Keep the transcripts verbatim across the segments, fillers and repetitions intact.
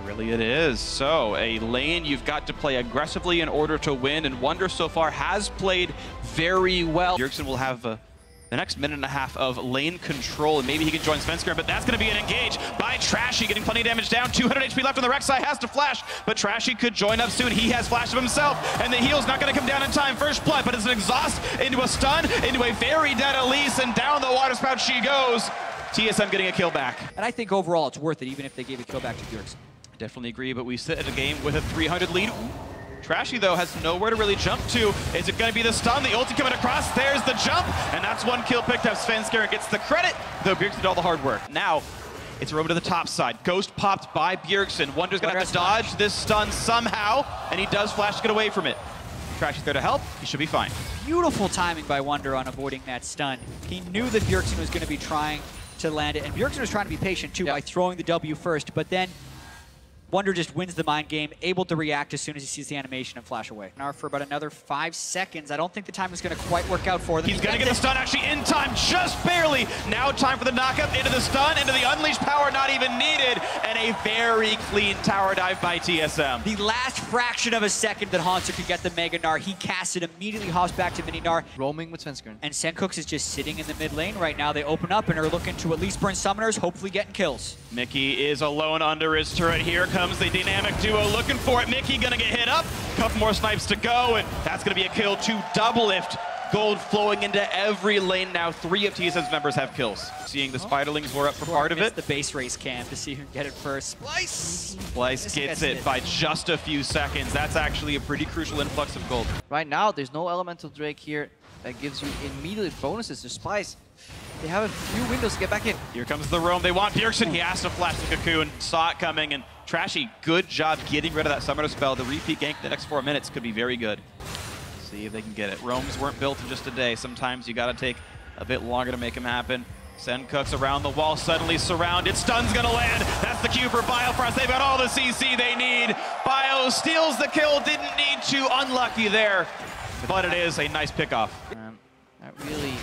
Really it is. So a lane you've got to play aggressively in order to win, and Wunder so far has played very well. Bjergsen will have uh, the next minute and a half of lane control, and maybe he can join Svenskeren, but that's going to be an engage by Trashy, getting plenty of damage down. two hundred H P left on the Rek'Sai, has to flash, but Trashy could join up soon. He has flash of himself, and the heal's not going to come down in time. First blood, but it's an exhaust into a stun, into a very dead Elise, and down the water spout she goes. T S M getting a kill back. And I think overall it's worth it, even if they gave a kill back to Bjergsen. Definitely agree, but we sit at a game with a three hundred lead. Trashy, though, has nowhere to really jump to. Is it going to be the stun? The ulti coming across. There's the jump, and that's one kill picked up. Svenskeren gets the credit, though Bjergsen did all the hard work. Now, it's Roma to the top side. Ghost popped by Bjergsen. Wunder's going to have to dodge flash. this stun somehow, and he does flash to get away from it. Trashy's there to help. He should be fine. Beautiful timing by Wunder on avoiding that stun. He knew that Bjergsen was going to be trying to land it, and Bjergsen was trying to be patient, too, yep. by throwing the W first, but then Wunder just wins the mind game, able to react as soon as he sees the animation and flash away. Now for about another five seconds. I don't think the time is going to quite work out for them. He's going to get the stun actually in time, just barely. Now time for the knockup into the stun, into the unleashed power, not even needed, and a very clean tower dive by T S M. The last fraction of a second that Hauntzer could get the Mega Gnar, he casts it, immediately hops back to Mini Gnar. Roaming with Svenskeren. And Sencux is just sitting in the mid lane right now. They open up and are looking to at least burn summoners, hopefully getting kills. Mickey is alone under his turret. Here comes the dynamic duo looking for it. Mickey gonna get hit up. Couple more snipes to go, and that's gonna be a kill to double lift. Gold flowing into every lane now. Three of T S M's members have kills. Seeing the oh. Spiderlings were up for part of it. the base race cam to see who can get it first. Splyce! Splyce gets it, it by just a few seconds. That's actually a pretty crucial influx of gold. Right now, there's no Elemental Drake here that gives you immediate bonuses to Splyce. They have a few windows to get back in. Here comes the roam. They want Bjergsen. He has to flash the cocoon. Saw it coming, and Trashy, good job getting rid of that summoner spell. The repeat gank the next four minutes could be very good. See if they can get it. Roams weren't built in just a day. Sometimes you gotta take a bit longer to make them happen. Sencux around the wall, suddenly surrounded. Stun's gonna land. That's the cue for Biofrost. They've got all the C C they need. Bio steals the kill, didn't need to. Unlucky there, but it is a nice pickoff. Um, that really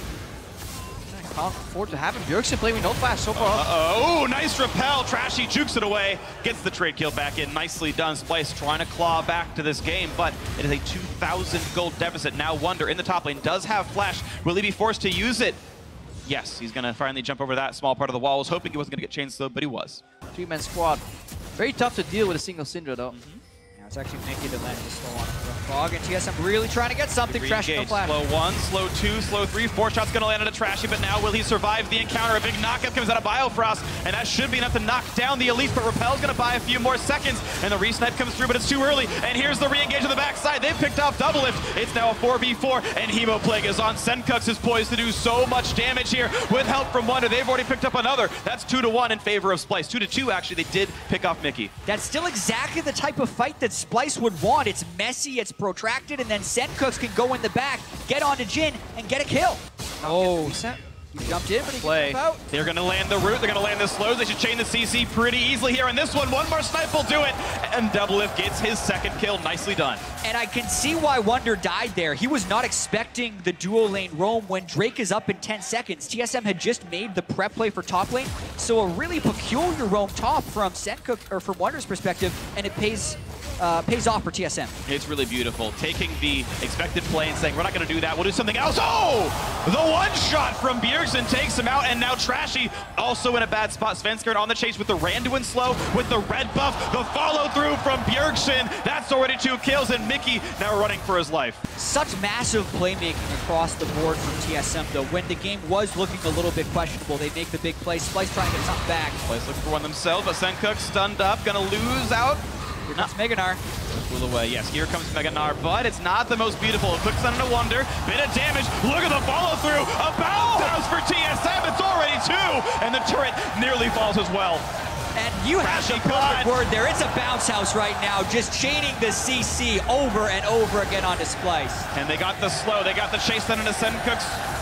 can't afford to happen. Bjergsen playing with no flash so far. Uh-oh, oh, nice repel. Trashy jukes it away, gets the trade kill back in. Nicely done. Splyce trying to claw back to this game, but it is a two thousand gold deficit. Now Wunder in the top lane does have flash. Will he be forced to use it? Yes, he's gonna finally jump over that small part of the wall. I was hoping he wasn't gonna get chain slowed, but he was. Three-man squad. Very tough to deal with a single Syndra though. Mm-hmm. It's actually Mickey that landed the slow on Frog, and T S M really trying to get something. Trashy, no flash. Slow one, slow two, slow three. Four shots gonna land on a Trashy, but now will he survive the encounter? A big knockup comes out of Biofrost, and that should be enough to knock down the Elise, but Repel's gonna buy a few more seconds, and the re-snipe comes through, but it's too early. And here's the re-engage on the backside. They've picked off double lift. It's now a four v four, and Hemoplague is on. Sencux is poised to do so much damage here with help from Wunder. They've already picked up another. That's two to one in favor of Splyce. Two to two, actually. They did pick off Mickey. That's still exactly the type of fight that Splyce would want. It's messy, it's protracted, and then Sencux can go in the back, get onto Jhin, and get a kill. Oh, he jumped in, but he Play. can out. They're going to land the root, they're going to land the slows. They should chain the C C pretty easily here. And this one, one more snipe will do it. And Doublelift gets his second kill. Nicely done. And I can see why Wunder died there. He was not expecting the duo lane roam when Drake is up in ten seconds. T S M had just made the prep play for top lane, so a really peculiar roam top from Sencux, or from Wunder's perspective, and it pays Uh, pays off for T S M. It's really beautiful. Taking the expected play and saying, we're not going to do that, we'll do something else. Oh! The one shot from Bjergsen takes him out, and now Trashy also in a bad spot. Svenskeren on the chase with the Randuin slow, with the red buff, the follow through from Bjergsen. That's already two kills, and Mickey now running for his life. Such massive playmaking across the board from T S M, though. When the game was looking a little bit questionable, they make the big play. Splyce trying to get something back. Splyce looking for one themselves, but Sencux stunned up, gonna lose out. Here comes Mega Gnar. Pull away. Yes, here comes Mega Gnar, but it's not the most beautiful. A quick stun into Wunder, bit of damage. Look at the follow through. A bounce house for T S M. It's already two, and the turret nearly falls as well. And you have the perfect word there. It's a bounce house right now, just chaining the C C over and over again onto Splyce. And they got the slow. They got the chase stun into Sencux.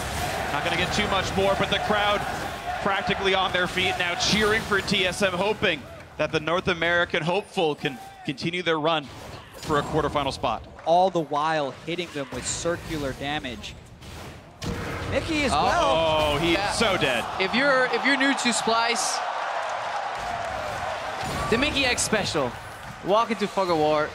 Not going to get too much more, but the crowd practically on their feet now, cheering for T S M, hoping that the North American hopeful can continue their run for a quarterfinal spot. All the while hitting them with circular damage. Mickey as well. Oh, he's yeah. so dead. If you're if you're new to Splyce, The Mickey X special. Walk into Fog of War.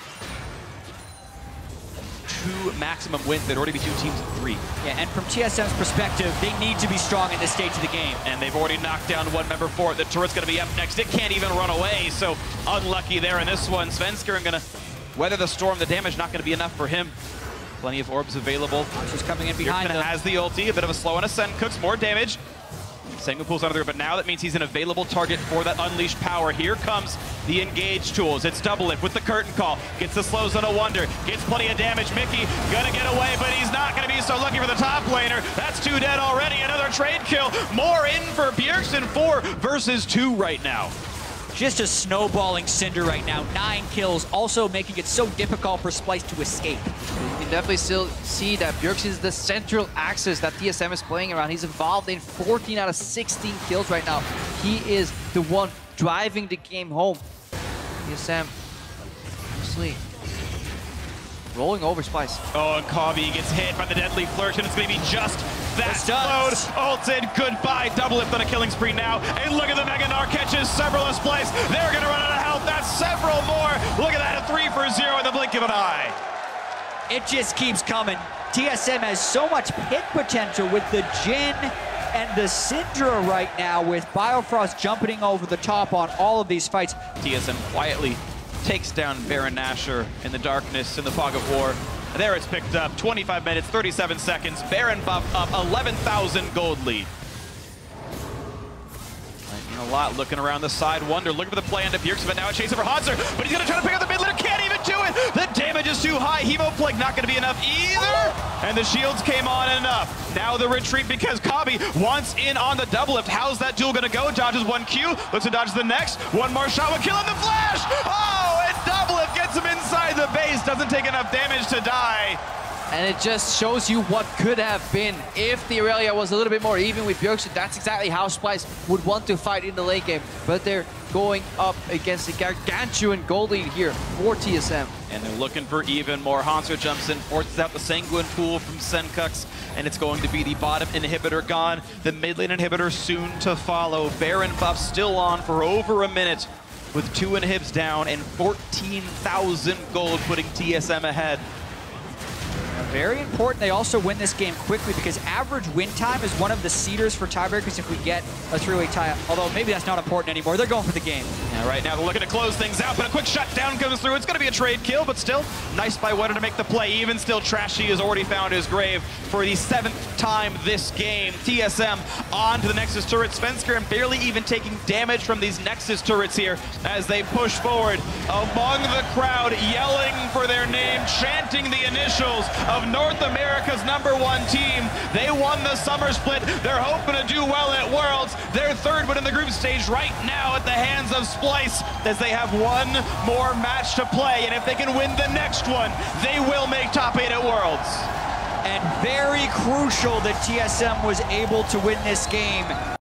Two maximum wins. There'd already be two teams of three. Yeah, and from T S M's perspective, they need to be strong in this stage of the game. And they've already knocked down one member for it. The turret's going to be up next. It can't even run away, so unlucky there in this one. Svenskeren going to weather the storm. The damage not going to be enough for him. Plenty of orbs available. She's coming in behind them. has the ulti, a bit of a slow and ascent. Cooks more damage. Sengu pulls out of there, but now that means he's an available target for that unleashed power. Here comes the engage tools. It's Doublelift with the curtain call. Gets the slows on a Wonder. Gets plenty of damage. Mickey gonna get away, but he's not gonna be so lucky for the top laner. That's two dead already. Another trade kill. More in for Bjergsen. Four versus two right now. Just a snowballing Cinder right now. Nine kills, also making it so difficult for Splyce to escape. You can definitely still see that Bjergsen is the central axis that T S M is playing around. He's involved in fourteen out of sixteen kills right now. He is the one driving the game home. T S M, actually, rolling over Splyce. Oh, and Kobbe gets hit by the deadly flirt, and it's going to be just that load. Ulted, goodbye. Doublelift on a killing spree now. And look at the Mega Gnar catches several of Splyce. They're going to run out of health. That's several more. Look at that, a three for zero in the blink of an eye. It just keeps coming. T S M has so much hit potential with the Jhin and the Syndra right now, with Biofrost jumping over the top on all of these fights. T S M quietly takes down Baron Nashor in the darkness in the fog of war. There it's picked up. twenty-five minutes, thirty-seven seconds. Baron buff up, eleven thousand gold lead. A lot looking around the side. Wonder looking for the play into Bjergsen, but now a chase over Hauntzer. But he's going to try to pick up the mid laner. Can't even do it. The damage is too high. Hemoplague not going to be enough either. And the shields came on enough. Now the retreat because Kobbe wants in on the Doublelift. How's that duel going to go? Dodges one Q. Looks to dodge the next. One more shot will kill him. The flash. Oh, and Doublelift gets him inside the base. Doesn't take enough damage to die. And it just shows you what could have been if the Irelia was a little bit more even with Bjergsen. That's exactly how Splyce would want to fight in the late game. But they're going up against a gargantuan gold lead here for T S M. And they're looking for even more. Hauntzer jumps in, forces out the Sanguine Pool from Senkux, and it's going to be the bottom inhibitor gone. The mid lane inhibitor soon to follow. Baron buff still on for over a minute with two inhibs down and fourteen thousand gold, putting T S M ahead. Very important they also win this game quickly, because average win time is one of the seeders for tiebreakers if we get a three-way tie. Although maybe that's not important anymore. They're going for the game. Yeah, right now they're looking to close things out, but a quick shutdown comes through. It's going to be a trade kill, but still nice by Wonder to make the play. Even still, Trashy has already found his grave for the seventh time this game. T S M on to the Nexus turret. Svenskeren barely even taking damage from these Nexus turrets here as they push forward among the crowd, yelling for their name, chanting the initials of North America's number one team. They won the summer split. They're hoping to do well at Worlds. They're third, but in the group stage right now at the hands of Splyce, as they have one more match to play. And if they can win the next one, they will make top eight at Worlds. And very crucial that T S M was able to win this game.